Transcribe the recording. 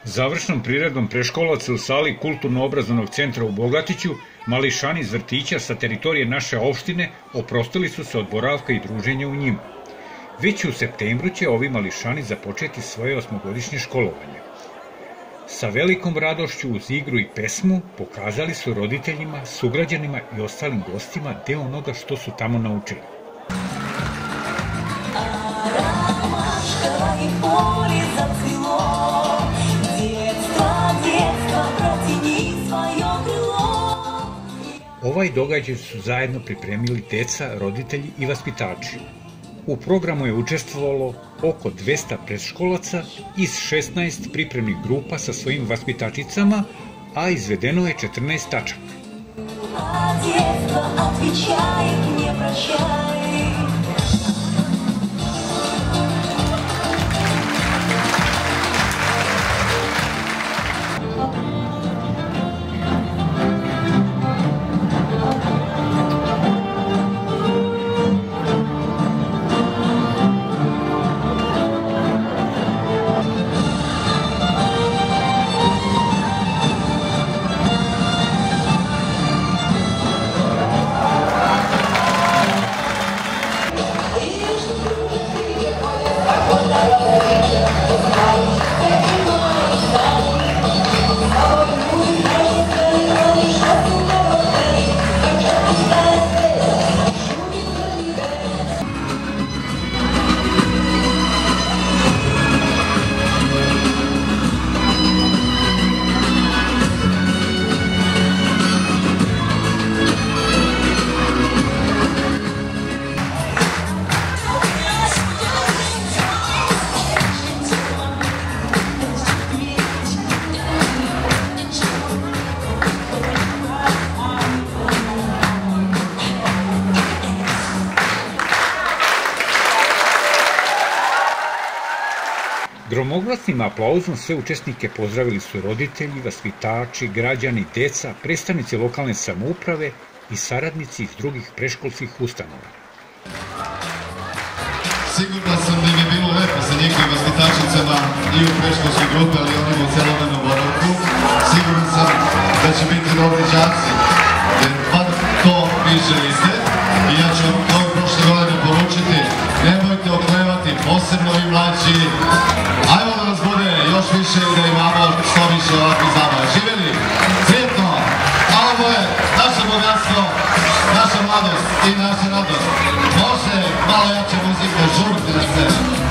Završnom priredbom preškolaca u sali Kulturno-obrazovnog centra u Bogatiću, mališani iz vrtića sa teritorije naše opštine oprostili su se od boravka i druženja u njima. Već u septembru će ovi mališani započeti svoje osmogodišnje školovanje. Sa velikom radošću uz igru i pesmu pokazali su roditeljima, sugrađanima i ostalim gostima deo onoga što su tamo naučili. Ovaj događaj su zajedno pripremili deca, roditelji i vaspitači. U programu je učestvovalo oko 200 predškolaca iz 16 pripremnih grupa sa svojim vaspitačicama, a izvedeno je 14 tačaka. Gromoglasnim aplauzom sve učesnike pozdravili su roditelji, vaspitači, građani, deca, predstavnici lokalne samouprave i saradnici iz drugih preškolskih ustanova. Sigurno sam da im je bilo lepo sa njihovim vaspitačicama i u preškolskoj grupi, ali i onima u celodnevnom boravku. Siguran sam da će biti dobri đaci, jer bar to vi želite. I ja ću vam kao i prošle godine poručiti, nemojte oklevati, posebno i mlađi. Ajmo da nas bude još više i da imamo što više ovakvih zabava. Živjeli, sretno, a ovo je naše bogatstvo, naša mladost i naša radost. Može malo jače muzike, žurite na scenu.